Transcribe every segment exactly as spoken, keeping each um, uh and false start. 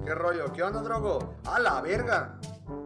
¿Qué rollo? ¿Qué onda, Drogo? ¡A la verga!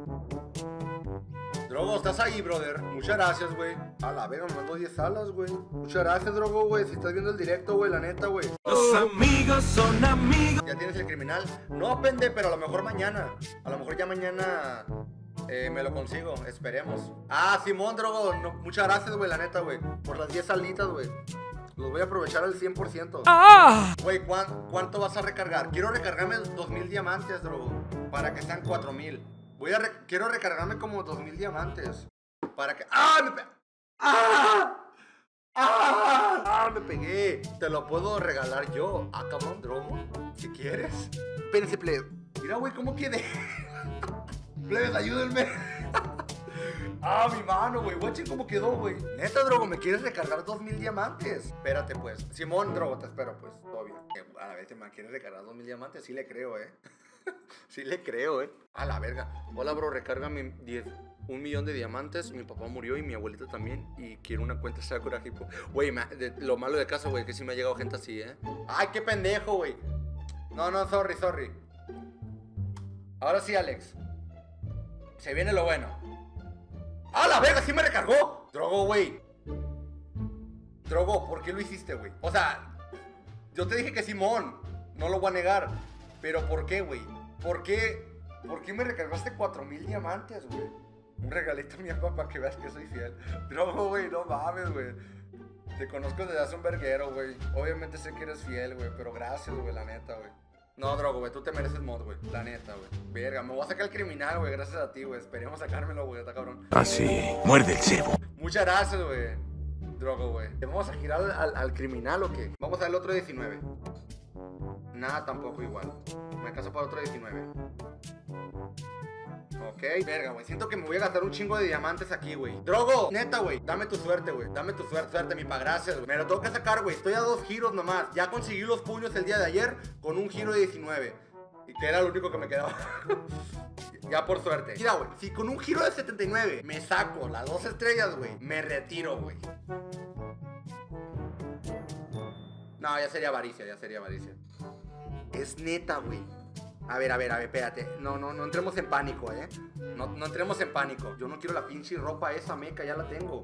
Drogo, ¿estás ahí, brother? Muchas gracias, güey. A la verga, me mandó diez alas, güey. Muchas gracias, Drogo, güey. Si estás viendo el directo, güey, la neta, güey. Los amigos son amigos. ¿Ya tienes el criminal? No, pende, pero a lo mejor mañana. A lo mejor ya mañana eh, me lo consigo. Esperemos. Ah, Simón, Drogo. No, muchas gracias, güey, la neta, güey. Por las diez alitas, güey. Los voy a aprovechar al cien por ciento. ¡Ah! Güey, ¿cuán, ¿cuánto vas a recargar? Quiero recargarme dos mil diamantes, Drogo. Para que sean cuatro mil. Voy a re quiero recargarme como dos mil diamantes. Para que... ¡Ah! ¡Me pe... ¡Ah! ¡Ah! ¡Ah! Me pegué. Te lo puedo regalar yo. Ah, cabrón, Drogo. Si quieres. Espérense, plebe. Mira, güey, ¿cómo quedé? Plebes, ayúdenme. Ah, mi mano, güey. Watchen cómo quedó, güey. Neta, Drogo, ¿me quieres recargar dos mil diamantes? Espérate, pues. Simón, Drogo, te espero, pues. Todo bien. A la vez, ¿me quieres recargar dos mil diamantes? Sí le creo, eh. Sí le creo, eh. A la verga. Hola, bro, recárgame diez, un millón de diamantes. Mi papá murió y mi abuelita también. Y quiero una cuenta Sakura Hippo. Güey, lo malo de caso, güey, que sí me ha llegado gente así, eh. Ay, qué pendejo, güey. No, no, sorry, sorry. Ahora sí, Alex. Se viene lo bueno. ¡A la verga! ¡Sí me recargó! Drogo, güey. Drogo, ¿por qué lo hiciste, güey? O sea, yo te dije que Simón. No lo voy a negar. Pero ¿por qué, güey? ¿Por qué? ¿Por qué me recargaste cuatro mil diamantes, güey? Un regalito a mi papá para que veas que soy fiel. Drogo, güey, no mames, güey. Te conozco desde hace un verguero, güey. Obviamente sé que eres fiel, güey. Pero gracias, güey, la neta, güey. No, Drogo, güey, tú te mereces mod, güey. La neta, güey. Verga, me voy a sacar el criminal, güey. Gracias a ti, güey. Esperemos sacármelo, güey. Está cabrón. Así, muerde el cebo. Muchas gracias, güey. Drogo, güey. ¿Te vamos a girar al, al, al criminal o qué? Vamos a ver el otro diecinueve. Nada, tampoco igual. Me caso para otro diecinueve. Ok, verga, güey. Siento que me voy a gastar un chingo de diamantes aquí, güey. Drogo, neta, güey. Dame tu suerte, güey. Dame tu suerte, suerte, mi pa' gracias, güey. Me lo tengo que sacar, güey. Estoy a dos giros nomás. Ya conseguí los puños el día de ayer con un giro de diecinueve. Y que era lo único que me quedaba. Ya por suerte. Mira, güey. Si con un giro de setenta y nueve me saco las dos estrellas, güey, me retiro, güey. No, ya sería avaricia, ya sería avaricia. Es neta, güey. A ver, a ver, a ver, espérate. No, no, no entremos en pánico, eh. No, no entremos en pánico. Yo no quiero la pinche ropa esa, meca, ya la tengo.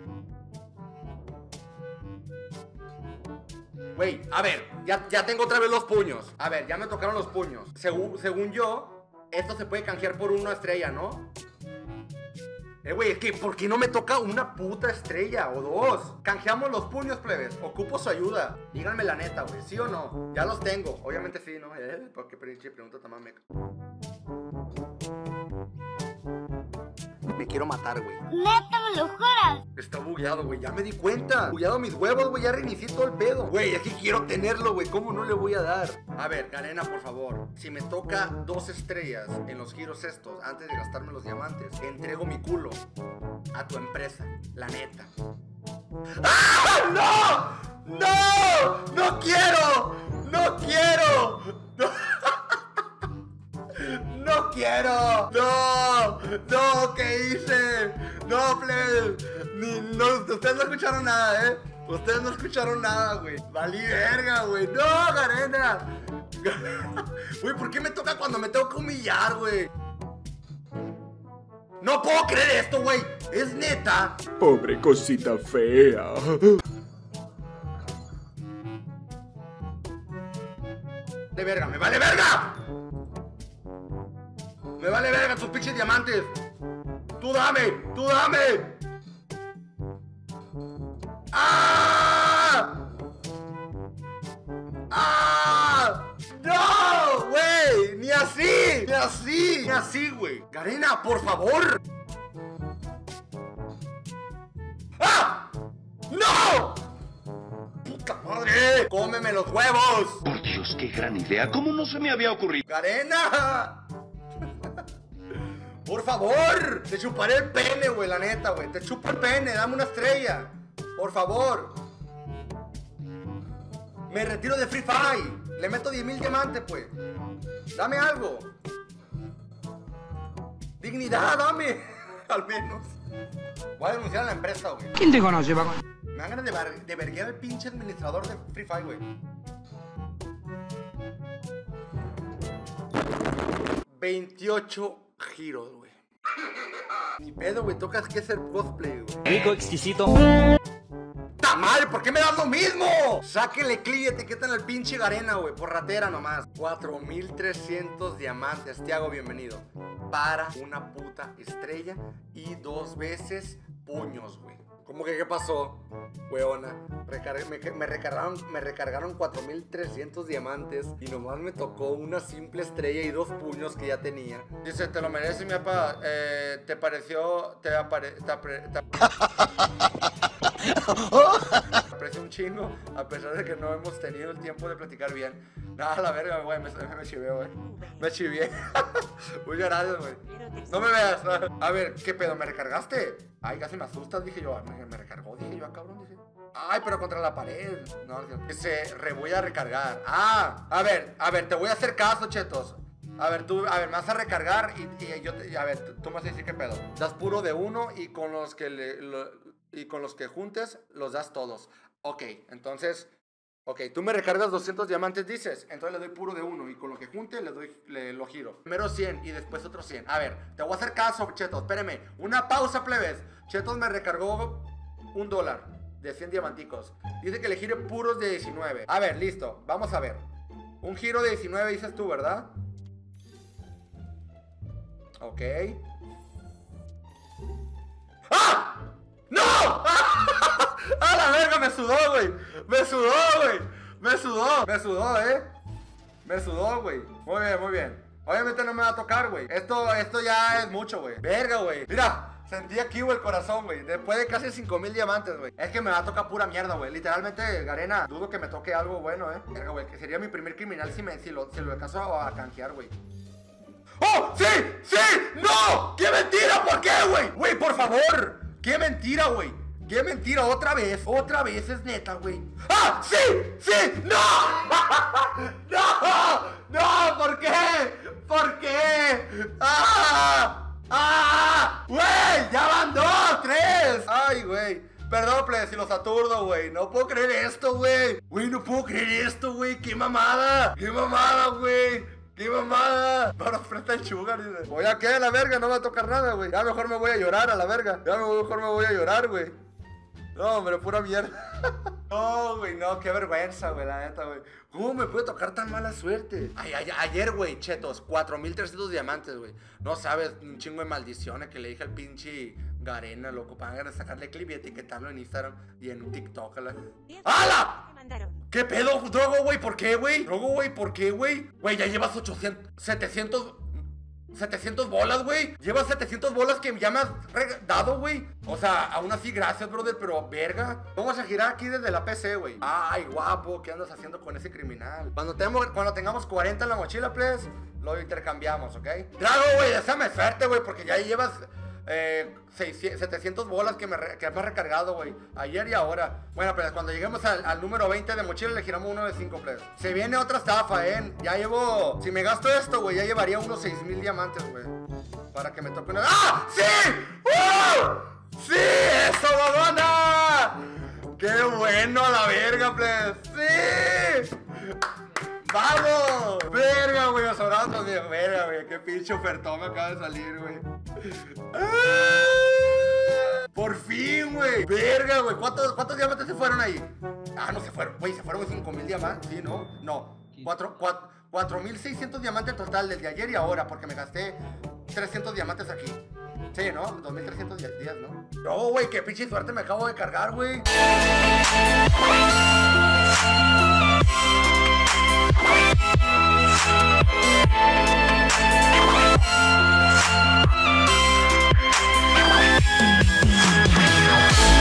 Güey, a ver, ya, ya tengo otra vez los puños. A ver, ya me tocaron los puños. Según, según yo, esto se puede canjear por una estrella, ¿no? Eh, güey, es que ¿por qué no me toca una puta estrella o dos? Canjeamos los puños, plebes. Ocupo su ayuda. Díganme la neta, güey, ¿sí o no? Ya los tengo. Obviamente sí, ¿no? Eh, ¿por qué pinche pregunta tan meca? Me quiero matar, güey. ¿Neta me lo juras? Está bugueado, güey. Ya me di cuenta. Bugueado mis huevos, güey. Ya reinicié todo el pedo. Güey, es que quiero tenerlo, güey. ¿Cómo no le voy a dar? A ver, Garena, por favor. Si me toca dos estrellas en los giros estos, antes de gastarme los diamantes, entrego mi culo a tu empresa. La neta. ¡Ah! ¡No! ¡No! ¡No quiero! ¡No quiero! ¡No! ¡No quiero! ¡No! ¡No! ¿Qué hice? ¡No, plebe! Ni, no, ustedes no escucharon nada, ¿eh? Ustedes no escucharon nada, güey. Valí verga, güey. ¡No, Garena! Güey, ¿por qué me toca cuando me tengo que humillar, güey? ¡No puedo creer esto, güey! ¡Es neta! Pobre cosita fea. ¡De verga! ¡Me vale verga! ¡Me vale verga tus pinches diamantes! ¡Tú dame! ¡Tú dame! ¡Ah! ¡Ah! ¡No! ¡Güey! ¡Ni así! ¡Ni así! ¡Ni así, güey! ¡Garena, por favor! ¡Ah! ¡No! ¡Puta madre! ¡Cómeme los huevos! Por Dios, qué gran idea. ¿Cómo no se me había ocurrido? ¡Garena! ¡Por favor! Te chuparé el pene, güey, la neta, güey. Te chupo el pene, dame una estrella. Por favor. Me retiro de Free Fire. Le meto diez mil diamantes, pues. Dame algo. Dignidad, dame. Al menos. Voy a denunciar a la empresa, güey. ¿Quién te conoce, Paco? Me dan ganas de, bar- de verguear al pinche administrador de Free Fire, güey. veintiocho giros, güey. Ni pedo, güey, tocas que hacer cosplay, güey. Rico, exquisito. ¡Ta madre! ¿Por qué me das lo mismo? Sáquele clic y etiquetan al pinche Garena, güey. Por ratera nomás. cuatro mil trescientos diamantes. Te hago bienvenido. Para una puta estrella y dos veces puños, güey. ¿Cómo que qué pasó, weona? Recar me, me recargaron, me recargaron cuatro mil trescientos diamantes y nomás me tocó una simple estrella y dos puños que ya tenía. Dice, te lo mereces, mi papá. Eh, ¿Te pareció? Te apare... Te apare te aprecio un chingo, a pesar de que no hemos tenido el tiempo de platicar bien. Nada, la verga, güey, me, me chivé, güey. Me chivé. Muchas gracias, güey. No me veas. A ver, ¿qué pedo? ¿Me recargaste? Ay, casi me asustas, dije yo. Me, me recargó, dije yo, ah, cabrón, dije. Ay, pero contra la pared. No, dice, re voy a recargar. Ah, a ver, a ver, te voy a hacer caso, chetos. A ver, tú, a ver, me vas a recargar y, y yo, te, a ver, tú, tú me vas a decir qué pedo. Das puro de uno y con los que le, lo, y con los que juntes los das todos. Ok, entonces, ok, tú me recargas doscientos diamantes, dices. Entonces le doy puro de uno y con lo que junte le doy, le, lo giro. Primero cien y después otros cien. A ver, te voy a hacer caso, chetos, espéreme. Una pausa, plebes. Chetos me recargó un dólar de cien diamanticos. Dice que le gire puros de diecinueve. A ver, listo, vamos a ver. Un giro de diecinueve dices tú, ¿verdad? Ok. ¡Ah! ¡No! ¡A la verga! Me sudó, güey. Me sudó, güey. Me sudó. Me sudó, eh. Me sudó, güey. Muy bien, muy bien. Obviamente no me va a tocar, güey. Esto, esto ya es mucho, güey. Verga, güey. Mira. Sentí aquí, güey, el corazón, güey. Después de casi cinco mil diamantes, güey. Es que me va a tocar pura mierda, güey. Literalmente, Garena, dudo que me toque algo bueno, eh. Verga, güey. Que sería mi primer criminal si, me, si, lo, si lo acaso a canjear, güey. ¡Oh! ¡Sí! ¡Sí! ¡No! ¡Qué mentira! ¿Por qué, güey? Güey, por favor. ¡Qué mentira, güey! ¡Qué mentira! ¡Otra vez! ¡Otra vez! Es neta, güey. ¡Ah! ¡Sí! ¡Sí! ¡No! ¡No! ¡No! ¿Por qué? ¿Por qué? ¡Ah! ¡Ah! ¡Güey! ¡Ya van dos! ¡Tres! ¡Ay, güey! Perdón, plebes, si los aturdo, güey. No puedo creer esto, güey. Güey, no puedo creer esto, güey. ¡Qué mamada! ¡Qué mamada, güey! ¡Qué mamada! No nos presta el sugar, dice. Voy a quedar a la verga, no me va a tocar nada, güey. Ya mejor me voy a llorar a la verga. Ya mejor me voy a llorar, güey. No, hombre, pura mierda. No, güey, no, qué vergüenza, güey, la neta, güey. ¿Cómo me puede tocar tan mala suerte? Ay, ay, ayer, güey, chetos, cuatro mil trescientos diamantes, güey. No sabes, un chingo de maldiciones que le dije al pinche Garena, loco, para sacarle clip y etiquetarlo en Instagram y en TikTok. La... ¡Hala! ¿Qué pedo, Drogo, güey? ¿Por qué, güey? Drogo, güey, ¿por qué, güey? Güey, ya llevas ochocientos, setecientos... setecientos bolas, güey. Llevas setecientos bolas que ya me has dado, güey. O sea, aún así, gracias, brother, pero verga. Vamos a girar aquí desde la P C, güey. Ay, guapo, ¿qué andas haciendo con ese criminal? Cuando, tenemos, cuando tengamos cuarenta en la mochila, please, lo intercambiamos, ¿ok? Drago, güey, déjame suerte, güey, porque ya llevas eh, seiscientos, setecientos bolas que me, re, que me has recargado, güey. Ayer y ahora. Bueno, pues cuando lleguemos al, al número veinte de mochila, le giramos uno de cinco, please. Se viene otra estafa, ¿eh? Ya llevo... Si me gasto esto, güey, ya llevaría unos seis mil diamantes, güey. Para que me toque una... ¡Ah! ¡Sí! ¡Uh! ¡Sí! ¡Eso, babona! ¡Qué bueno a la verga, please! ¡Sí! ¡Vamos! ¡Verga, güey! Me sobraron dos días. ¡Verga, güey! ¡Qué pinche ofertón me acaba de salir, güey! ¡Ah! ¡Por fin, güey! ¡Verga, güey! ¿Cuántos, ¿Cuántos diamantes se fueron ahí? Ah, no se fueron. Güey, se fueron cinco mil diamantes. ¿Sí, no? No. cuatro mil seiscientos diamantes en total desde ayer y ahora, porque me gasté trescientos diamantes aquí. Sí, ¿no? dos mil trescientos diez, ¿no? No, güey, qué pinche suerte me acabo de cargar, güey.